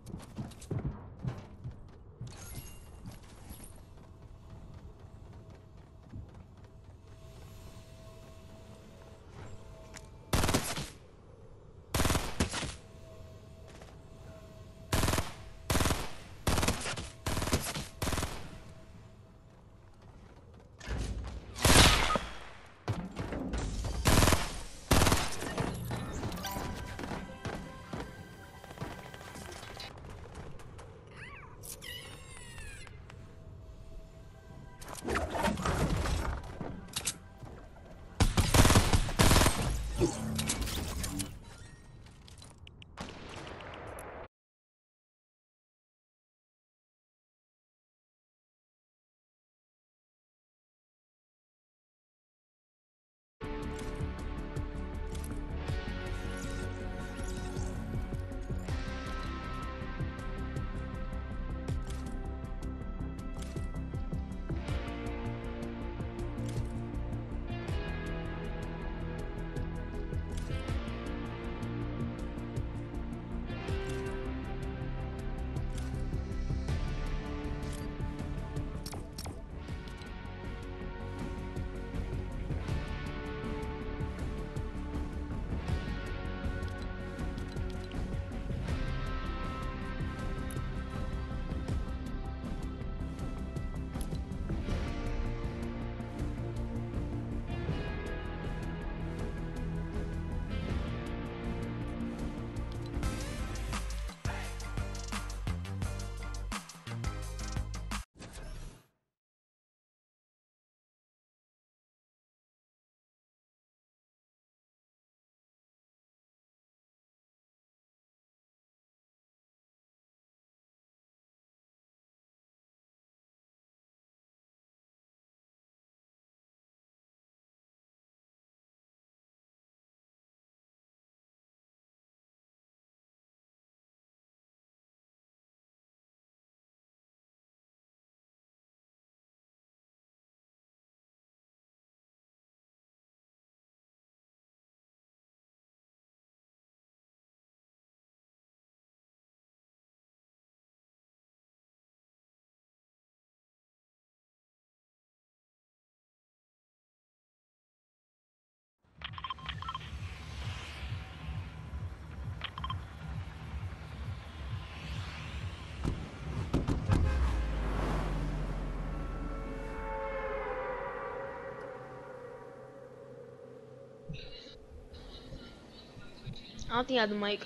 I don't think I have the mic.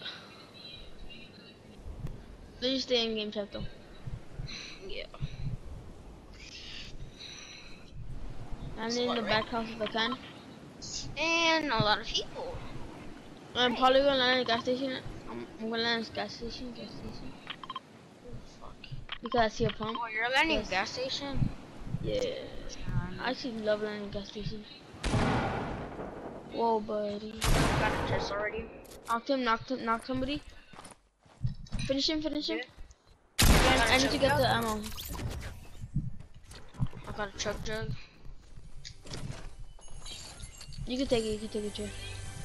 Let's just stay in game chat though. Yeah. And in the back house if I can. And a lot of people. I'm probably gonna land at a gas station. I'm gonna land at a gas station. Fuck. Because I see a pump. Oh, you're landing Yes. a gas station? Yeah. I actually love landing at a gas station. Whoa, buddy. Got a chest already. Knocked somebody. Finish him. Yeah. I need to get the ammo. I got a truck jug. You can take it, Trey.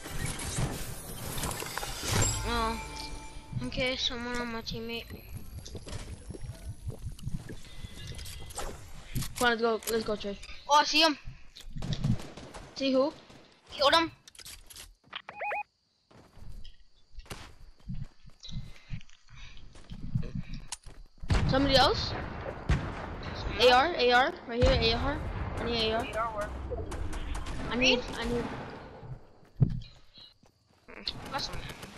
Oh. Okay, someone on my teammate. Come on, let's go, Trey. Oh, I see him. See who? Killed him. Somebody else? AR, right here, AR. I need AR. I need. Awesome.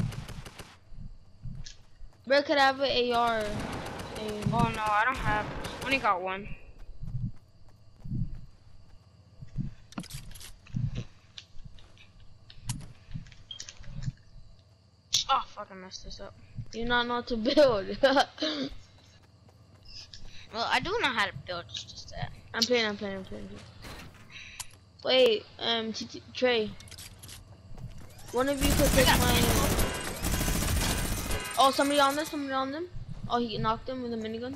Bro, could I have an AR? Oh no, I don't have. Only got one. Oh fuck! I messed this up. You not know to build. Well, I do know how to build. It's just that. I'm playing. Wait, Trey. One of you could take my. Oh, somebody on them. Oh, he knocked him with a minigun.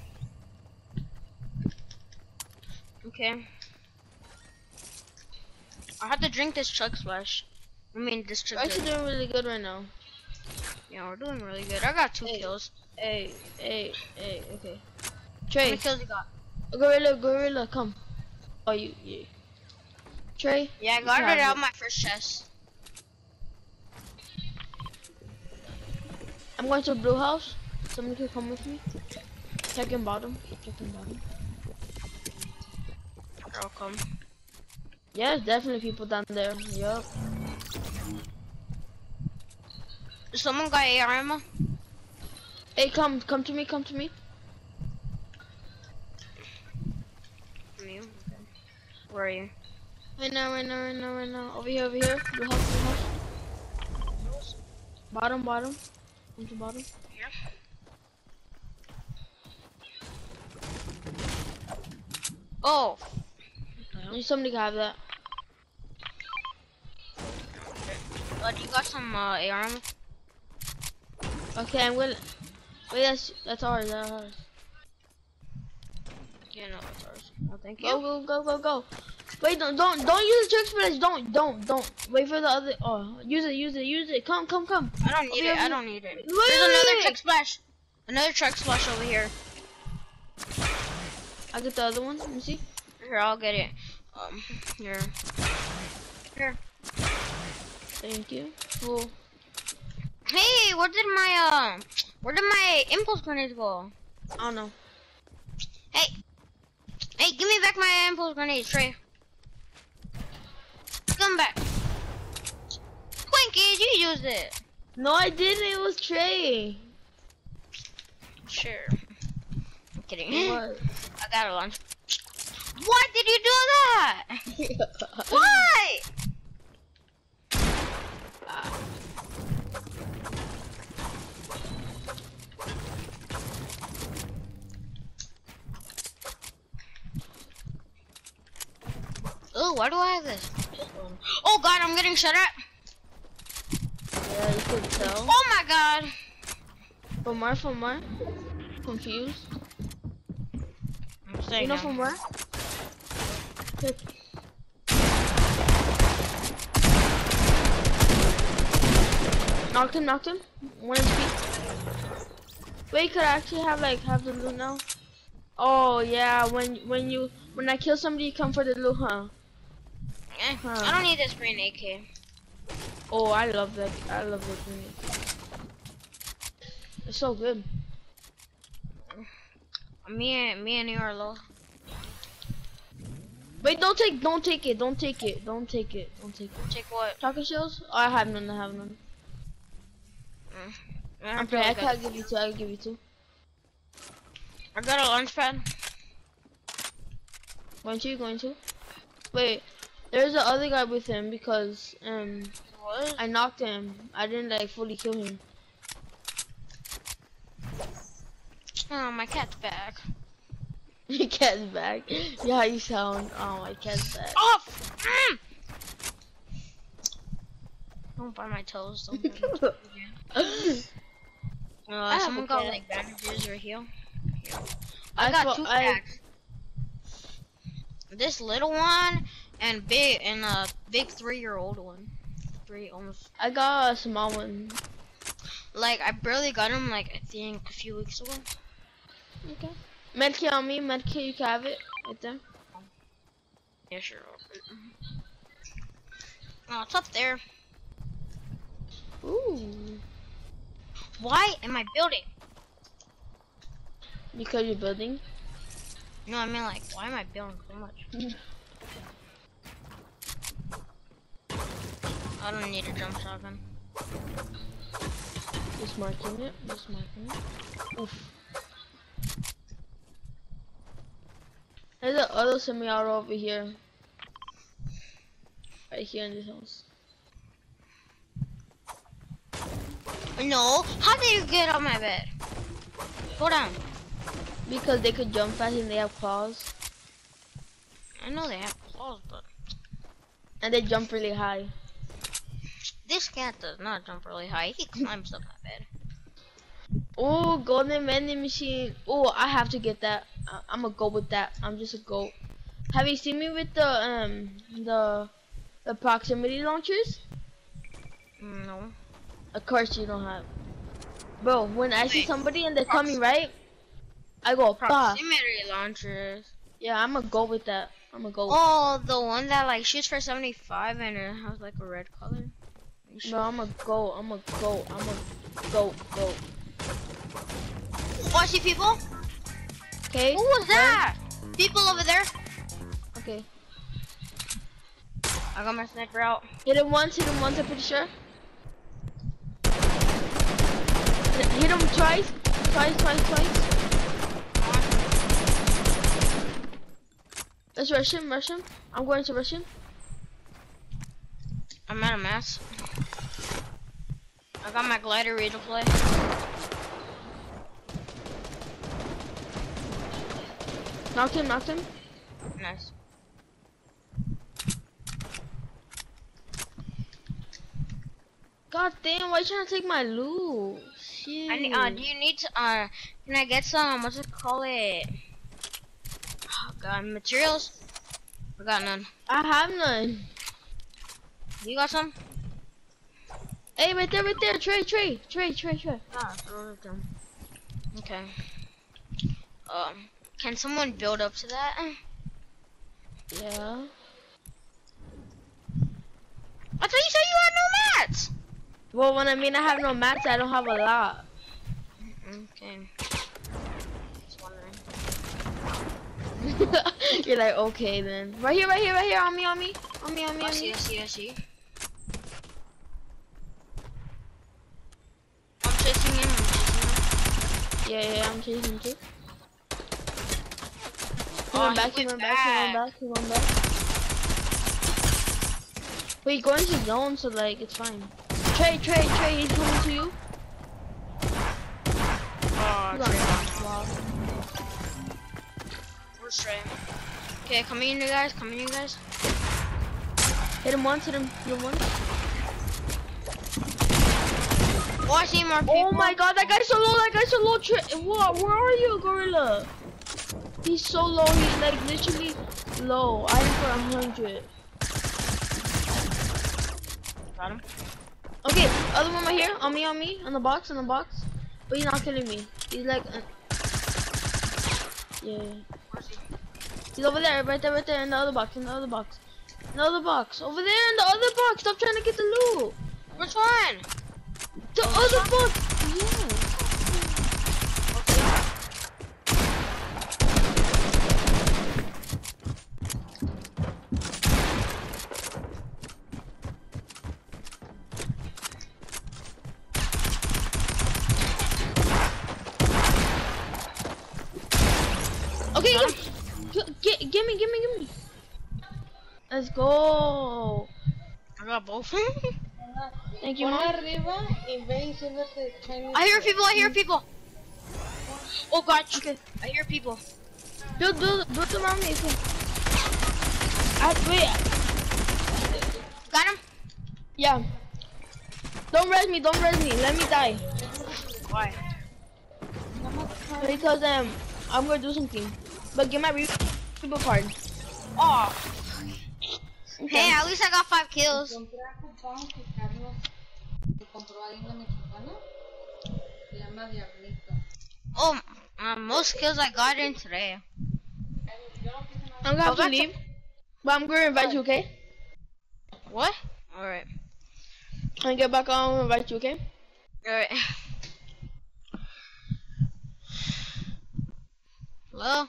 Okay. I have to drink this chug splash. I mean, this chug. We're actually doing really good right now. Yeah, we're doing really good. I got 2 Hey. kills. Hey, okay. How Trey, many kills you got? gorilla, come. Oh, you. Trey. Yeah, I you got can it have out my first chest. I'm going to the blue house. Somebody can come with me. Checking bottom. I'll come. Yeah, there's definitely people down there. Yup. Someone got AR ammo? Hey, come to me. Me? Okay. Where are you? Right now. Over here. Blue house. Bottom. Into bottom. Here. Oh! Somebody can have that. Do you got some AR ammo? Okay, I'm gonna. Wait, that's ours. Yeah, no, that's ours. Oh, thank you. Go. Wait, don't use the trick splash. Don't. Wait for the other. Oh, use it. Come. I don't need it. I don't need it. Wait, There's another wait. truck splash. Another truck splash over here. I get the other one. Let me see. Here, I'll get it. Here. Thank you. Cool. Hey, where did my impulse grenades go? I don't know. Hey, give me back my impulse grenades, Trey. Come back. Twinkies, you used it. No, I didn't. It was Trey. Sure. I'm kidding. What? I got a lunch. Why did you do that? Why? Oh, why do I have this? Oh God, I'm getting shot at. Yeah, you could tell. Oh my God. From where? Confused. I'm staying You know down. from where? Knocked him. 1 HP. Wait, you could actually have the loot now. Oh yeah, when I kill somebody, you come for the loot, huh? I don't need this green AK. Oh, I love that. I love that grenade. It's so good. Me and you are low. Wait, don't take it. Take what? Chocolate shells? Oh, I have none. Okay, I can't give you two. I'll give you two. I got a launch pad. Going to? Wait, there's the other guy with him because What? I knocked him. I didn't like fully kill him. Oh, my cat's back. Your cat's back. Yeah, how you sound. Oh, my cat's back. Off! Don't bite my toes. Don't bite my toes again. Someone got like bandages right here. I got 2 packs. This little one and a big 3-year-old one. 3 almost. I got a small one. Like I barely got him like I think a few weeks ago. Okay. Medkit on me. Medkit, you can have it right there. Yeah, sure. Oh, it's up there. Ooh. Why am I building? Because you're building. No, I mean like, why am I building so much? I don't need a jump shotgun. Just marking it. Oof. There's an auto semi-auto over here. Right here in this house. No, how did you get on my bed? Go down. Because they could jump fast and they have claws. I know they have claws, but And they jump really high. this cat does not jump really high. He climbs up my bed. Oh, golden vending machine. Oh, I have to get that. I'm gonna go with that. I'm just a goat. Have you seen me with the The proximity launchers? No. Of course you don't have. Bro, when I see somebody and they're coming right, I go, bah. Proximity launchers. Yeah, I'm gonna go with that. I'm gonna go. Oh, the one that like shoots for 75 and it has like a red color. No, I'm gonna go. I'm gonna go. I'm gonna go. Go. Oh, I see people. Okay. Who was that? People over there. Okay. I got my sniper out. Hit him once. I'm pretty sure. Hit him twice. Twice. Let's rush him. I'm going to rush him. I'm out of mats. I got my glider ready to play. Knocked him. Nice. God damn, why you trying to take my loot? Shit. I need, do you need to, can I get some, what's it call it? Oh god, materials? I got none. I have none. You got some? Hey, right there. Trey. Ah, throw it down. Okay. Can someone build up to that? Yeah. I thought you said you had no mats! Well, when I mean I have no mats, I don't have a lot. Okay. Just wondering. You're like, okay then. Right here. On me. I see. I'm chasing him. Yeah, I'm chasing him too. He Oh, went back. But he's going to zone, so like, it's fine. Trey, he's coming to you. Oh, Wow. Where's Trey? Okay, come in, you guys. Hit him once. Oh, I see more people. Oh my god, that guy's so low. What? Where are you, Gorilla? He's so low, he's like literally low. I am for 100. Got him. Okay, other one right here, on me, on the box. But he's not killing me. He's like, yeah. Where's he? He's over there, right there, in the other box, over there in the other box. Stop trying to get the loot. Which one? The other box, yeah. Okay, give me. Let's go. I got both. Thank you, Mom. I hear people. Oh god. Okay. I hear people. Build them on me. Wait. Got him? Yeah. Don't res me. Let me die. Why? Because I'm gonna do something. But get my people card. Oh. Hey, at least I got 5 kills. Oh, most kills I got in today. I'm gonna have to leave. But I'm gonna invite you, okay? What? Alright. I'm gonna get back on and invite you, okay? Alright. Hello?